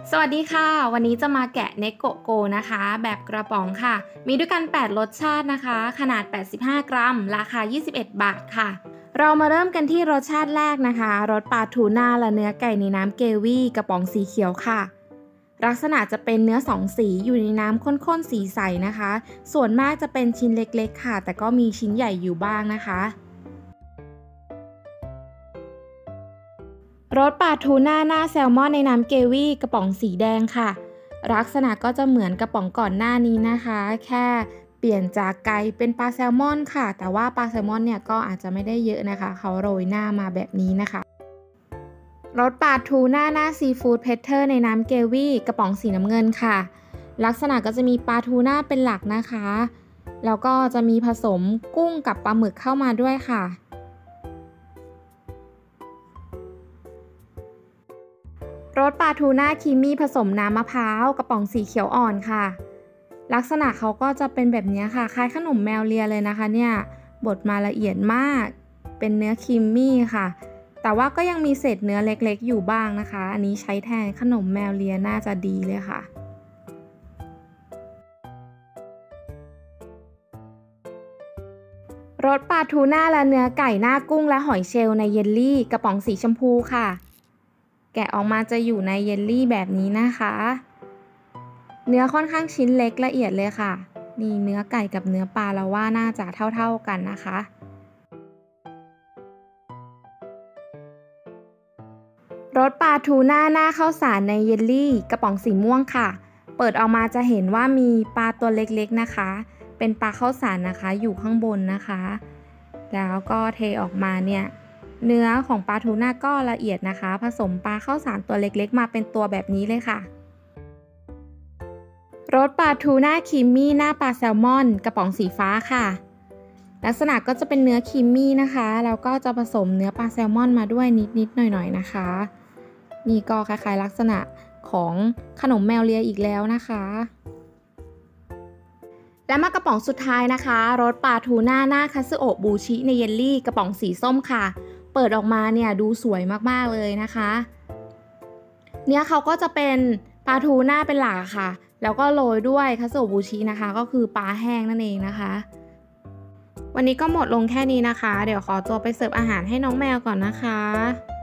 สวัสดีค่ะวันนี้จะมาแกะเนโกโกนะคะแบบกระป๋องค่ะมีด้วยกัน8รสชาตินะคะขนาด85กรัมราคา21 บาทค่ะเรามาเริ่มกันที่รสชาติแรกนะคะรสปลาทูน่าและเนื้อไก่ในน้ำเกวี่กระป๋องสีเขียวค่ะลักษณะจะเป็นเนื้อ2สีอยู่ในน้ำข้นๆสีใสนะคะส่วนมากจะเป็นชิ้นเล็กๆค่ะแต่ก็มีชิ้นใหญ่อยู่บ้างนะคะรสปลาทูน่าหน้าแซลมอนในน้ำเกวี่กระป๋องสีแดงค่ะลักษณะก็จะเหมือนกระป๋องก่อนหน้านี้นะคะแค่เปลี่ยนจากไก่เป็นปลาแซลมอนค่ะแต่ว่าปลาแซลมอนเนี่ยก็อาจจะไม่ได้เยอะนะคะเขาโรยหน้ามาแบบนี้นะคะรสปลาทูน่าหน้าซีฟู้ดเพเทอร์ในน้ำเกวี่กระป๋องสีน้ำเงินค่ะลักษณะก็จะมีปลาทูน่าเป็นหลักนะคะแล้วก็จะมีผสมกุ้งกับปลาหมึกเข้ามาด้วยค่ะรสปลาทูน่าครีมมี่ผสมน้ำมะพร้าวกระป๋องสีเขียวอ่อนค่ะลักษณะเขาก็จะเป็นแบบนี้ค่ะคล้ายขนมแมวเลียเลยนะคะเนี่ยบดมาละเอียดมากเป็นเนื้อครีมมี่ค่ะแต่ว่าก็ยังมีเศษเนื้อเล็กๆอยู่บ้างนะคะอันนี้ใช้แทนขนมแมวเลียน่าจะดีเลยค่ะรสปลาทูน่าและเนื้อไก่หน้ากุ้งและหอยเชลล์ในเยลลี่กระป๋องสีชมพูค่ะแกะออกมาจะอยู่ในเยลลี่แบบนี้นะคะเนื้อค่อนข้างชิ้นเล็กละเอียดเลยค่ะนี่เนื้อไก่กับเนื้อปลาเราว่าน่าจะเท่าๆกันนะคะรสปลาทูน่าหน้าข้าวสารในเยลลี่กระป๋องสีม่วงค่ะเปิดออกมาจะเห็นว่ามีปลาตัวเล็กๆนะคะเป็นปลาข้าวสารนะคะอยู่ข้างบนนะคะแล้วก็เทออกมาเนี่ยเนื้อของปลาทูน่าก็ละเอียดนะคะผสมปลาข้าวสารตัวเล็กๆมาเป็นตัวแบบนี้เลยค่ะรสปลาทูน่าครีมมี่หน้าปลาแซลมอนกระป๋องสีฟ้าค่ะลักษณะก็จะเป็นเนื้อครีมมี่นะคะแล้วก็จะผสมเนื้อปลาแซลมอนมาด้วยนิดๆหน่อยๆนะคะนี่ก็คล้ายๆลักษณะของขนมแมวเลียอีกแล้วนะคะและมากระป๋องสุดท้ายนะคะรสปลาทูน่าหน้าคัตสึโอะบูชิในเยลลี่กระป๋องสีส้มค่ะเปิดออกมาเนี่ยดูสวยมากๆเลยนะคะเนี่ยเขาก็จะเป็นปลาทูน่าเป็นหลักค่ะแล้วก็โรยด้วยคัตสึโอะบูชินะคะก็คือปลาแห้งนั่นเองนะคะวันนี้ก็หมดลงแค่นี้นะคะเดี๋ยวขอตัวไปเสิร์ฟอาหารให้น้องแมวก่อนนะคะ